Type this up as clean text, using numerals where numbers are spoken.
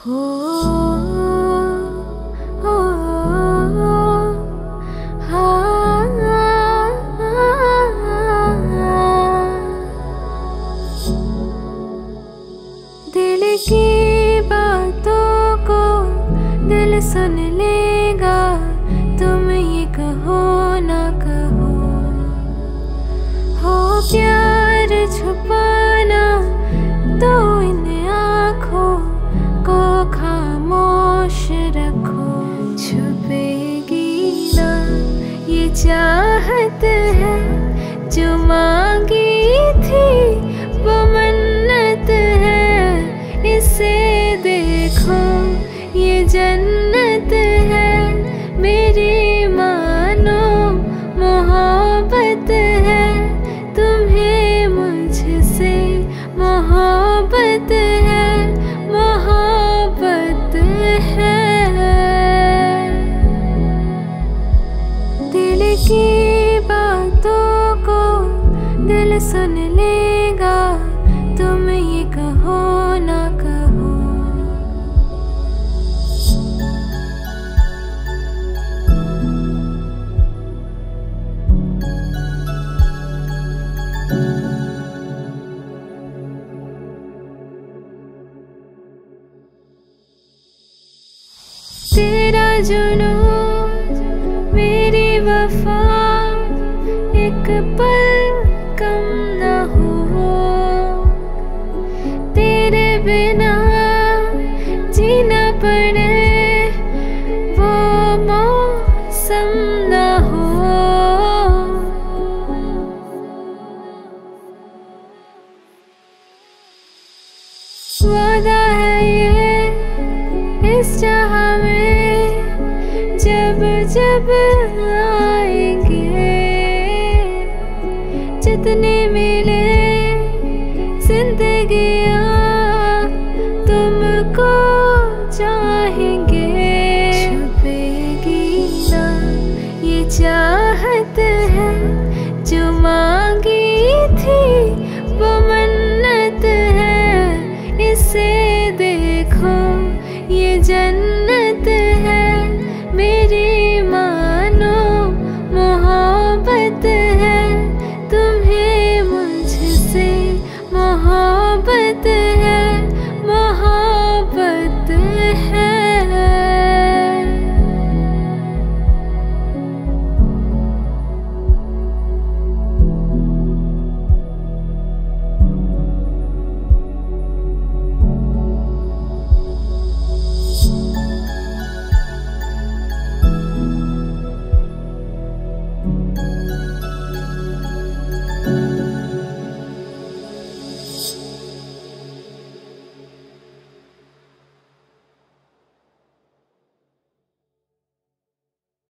हो हो हाँ, दिल की बातों को दिल सुन लेगा, तुम ये कहो ना कहो। हो प्यार छुपाना तो इन आँखों को खामोश रखो। छुपेगी ना ये चाहत है जो मांगी थी वो मन्नत है। इसे देखो ये जन्नत है, मेरी मानो मोहब्बत है। तुम्हें मुझसे मोहब्बत है, मोहब्बत है। दिल की बातों को दिल सुन लेगा, तुम ये कहो ना कहो। तेरा जुनून मेरी वफा एक पल कम न हो। तेरे बिना जीना पड़े वो मौसम न हो। वादा है ये इस जहां में जब जब आएंगे, जितने मिले जिंदगी